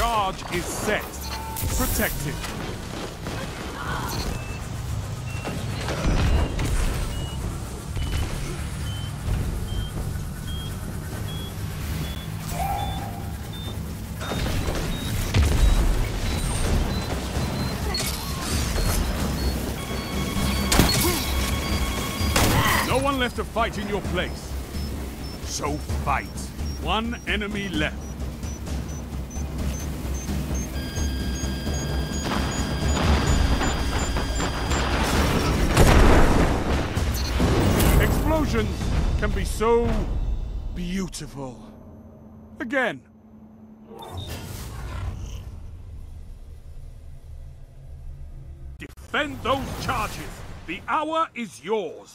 charge is set. Protect it. No one left to fight in your place. So fight. One enemy left. Explosions can be so beautiful. Again. Defend those charges. The hour is yours.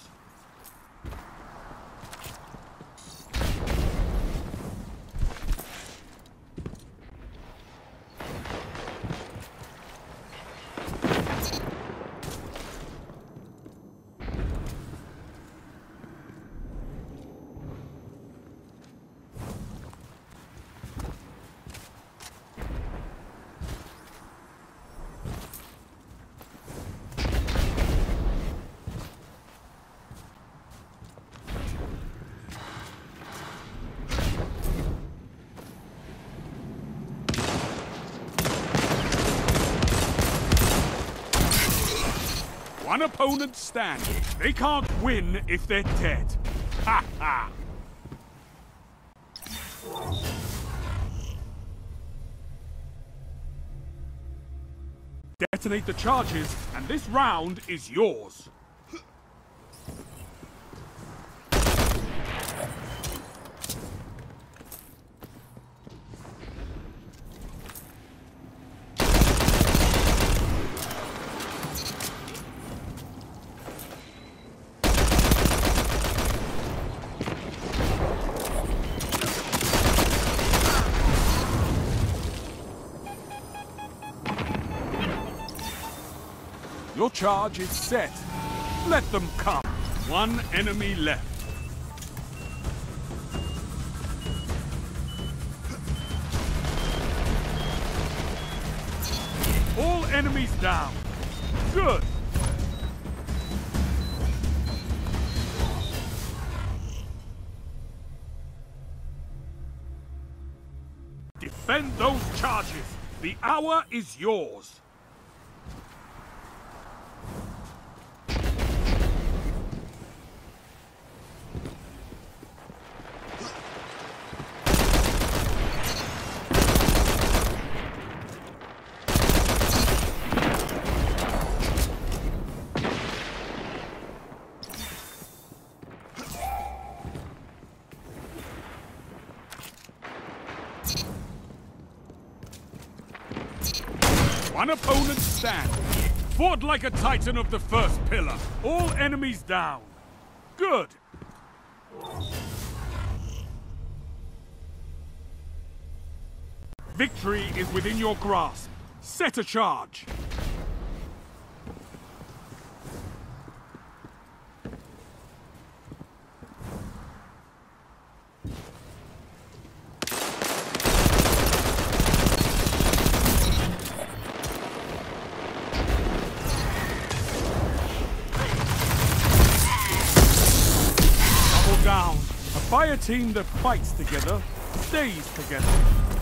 One opponent standing. They can't win if they're dead. Ha ha! Detonate the charges, and this round is yours. Your charge is set. Let them come. One enemy left. All enemies down. Good. Defend those charges. The hour is yours. One opponent standing. Fought like a titan of the first pillar. All enemies down. Good. Victory is within your grasp. Set a charge. Down. A fire team that fights together stays together.